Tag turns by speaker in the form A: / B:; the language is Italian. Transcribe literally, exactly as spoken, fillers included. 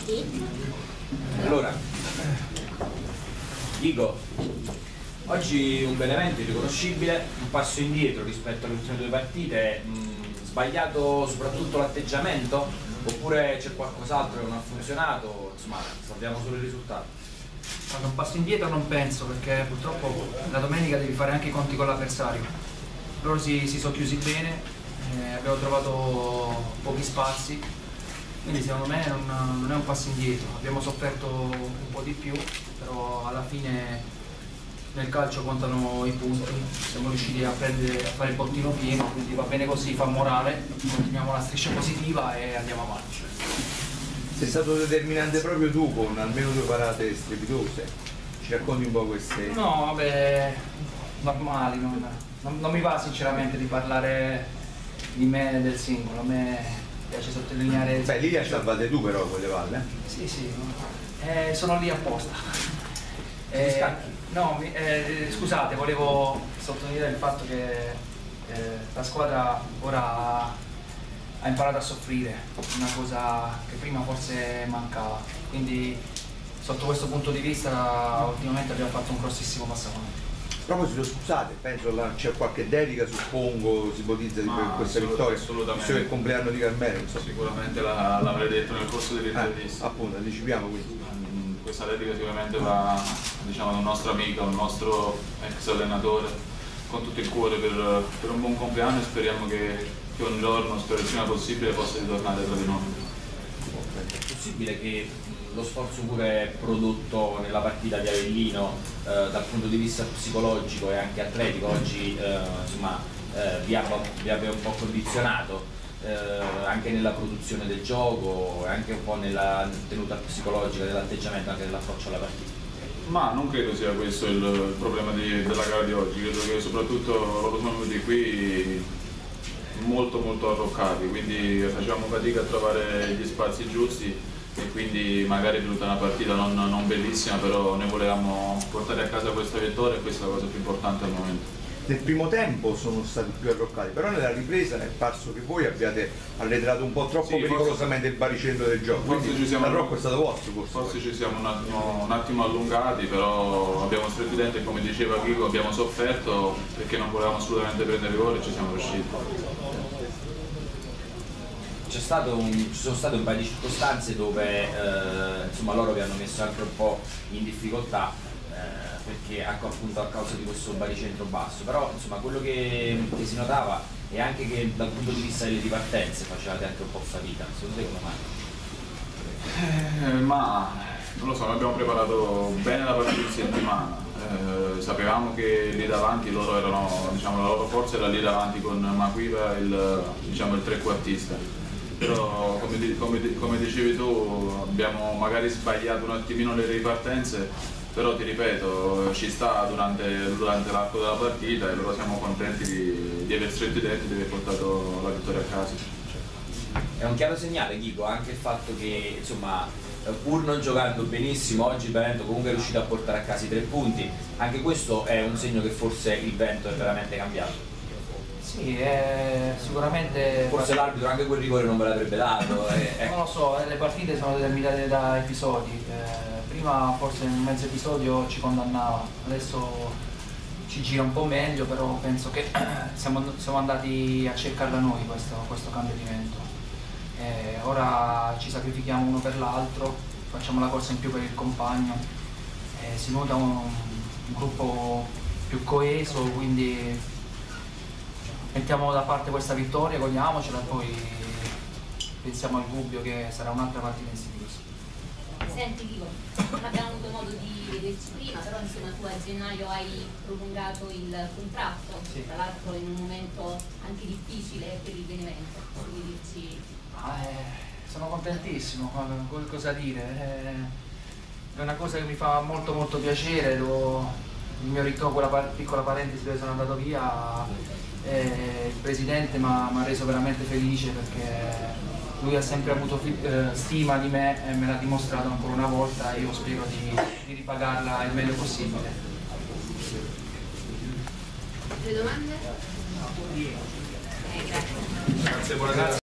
A: Sì.
B: Allora, dico, oggi un Benevento irriconoscibile, un passo indietro rispetto alle ultime due partite, mh, sbagliato soprattutto l'atteggiamento, oppure c'è qualcos'altro che non ha funzionato, insomma, sappiamo solo il risultato.
C: Guarda, un passo indietro non penso, perché purtroppo la domenica devi fare anche i conti con l'avversario. Loro si, si sono chiusi bene, eh, abbiamo trovato pochi spazi, quindi secondo me non, non è un passo indietro. Abbiamo sofferto un po' di più, però alla fine nel calcio contano i punti, siamo riusciti a, prendere, a fare il bottino pieno, quindi va bene così, fa morale, continuiamo la striscia positiva e andiamo avanti.
D: Sei stato determinante proprio tu con almeno due parate strepitose, ci racconti un po' queste?
C: No, vabbè, normali, non, non, non mi va sinceramente di parlare di me e del singolo, a me piace sottolineare...
D: Beh, lì li hai salvate tu però con le palle, eh?
C: Sì, sì, eh, sono lì apposta. Eh, no, mi, eh, scusate, volevo sottolineare il fatto che eh, la squadra ora ha imparato a soffrire, una cosa che prima forse mancava, quindi sotto questo punto di vista ultimamente abbiamo fatto un grossissimo passo avanti.
D: A proposito, scusate, penso che c'è qualche dedica, suppongo, si ipotizza di
E: Ma
D: questa
E: assolut-
D: vittoria,
E: assolutamente.
D: visto che è il compleanno di Carmelo, insomma.
E: Sicuramente la- l'avrei detto nel corso dell'intervista.
D: Eh, appunto, anticipiamo quindi.
E: Mm, Questa dedica sicuramente va, diciamo, da un nostro amico, un nostro ex allenatore, con tutto il cuore per, per un buon compleanno e speriamo che, che un giorno, spero il prima possibile, possa ritornare tra di noi.
B: È possibile che mh, lo sforzo pure prodotto nella partita di Avellino eh, dal punto di vista psicologico e anche atletico oggi eh, insomma, eh, vi, abbia, vi abbia un po' condizionato eh, anche nella produzione del gioco e anche un po' nella tenuta psicologica, dell'atteggiamento, anche nell'approccio alla partita?
E: Ma non credo sia questo il, il problema di- della gara di oggi, credo che soprattutto loro sono venuti qui molto molto arroccati, quindi facevamo fatica a trovare gli spazi giusti e quindi magari è venuta una partita non, non bellissima, però noi volevamo portare a casa questa vittoria e questa è la cosa più importante al momento.
D: Nel primo tempo sono stati più arroccati, però nella ripresa è parso che voi abbiate arretrato un po' troppo
E: Sì,
D: pericolosamente il baricentro del gioco,
E: forse
D: quindi
E: ci siamo-
D: l'arrocco è stato vostro forse.
E: Forse ci siamo un attimo, un attimo allungati, però abbiamo stretto i denti e come diceva Chico abbiamo sofferto perché non volevamo assolutamente prendere gol e ci siamo riusciti.
B: C'è stato un, ci sono state un paio di circostanze dove eh, insomma, loro vi hanno messo anche un po' in difficoltà eh, perché ecco, appunto a causa di questo baricentro basso, però insomma, quello che, che si notava è anche che dal punto di vista delle ripartenze facevate anche un po' fatica, secondo te come mai?
E: Eh, ma non lo so, noi abbiamo preparato bene la partita in settimana, eh, sapevamo che lì davanti loro erano, diciamo, la loro forza era lì davanti con Maquiva, il, diciamo, il trequartista. Però come, di- come di- come dicevi tu abbiamo magari sbagliato un attimino le ripartenze, però ti ripeto ci sta durante, durante l'arco della partita e loro siamo contenti di, di aver stretto i denti e di aver portato la vittoria a casa.
B: È un chiaro segnale, dico, anche il fatto che insomma, pur non giocando benissimo oggi il Benevento comunque è riuscito a portare a casa i tre punti, anche questo è un segno che forse il vento è veramente cambiato.
C: Sì, eh, sicuramente...
B: Forse l'arbitro anche quel rigore non ve l'avrebbe dato. eh, eh.
C: Non lo so, eh, le partite sono determinate da episodi, eh, prima forse un mezzo episodio ci condannava, adesso ci gira un po' meglio, però penso che siamo, siamo andati a cercarla noi questo, questo cambiamento. Eh, ora ci sacrifichiamo uno per l'altro, facciamo la corsa in più per il compagno, eh, si nota un, un gruppo più coeso, quindi mettiamo da parte questa vittoria, godiamocela e poi pensiamo al dubbio che sarà un'altra partita insidiosa.
A: Senti Chico, non abbiamo avuto modo di vederci prima, però insomma tu a gennaio hai prolungato il contratto,
C: Sì.
A: tra l'altro in un momento anche difficile per il Benevento, quindi dirci...
C: Ah, eh, sono contentissimo, ma co- cosa dire? Eh, è una cosa che mi fa molto molto piacere, lo- il mio ritorno, quella par- piccola parentesi dove sono andato via, eh, il presidente mi ha reso veramente felice perché lui ha sempre avuto fi- eh, stima di me e me l'ha dimostrato ancora una volta e io spero di, di ripagarla il meglio possibile.
A: Le domande? Eh, grazie.
E: Grazie, buonasera.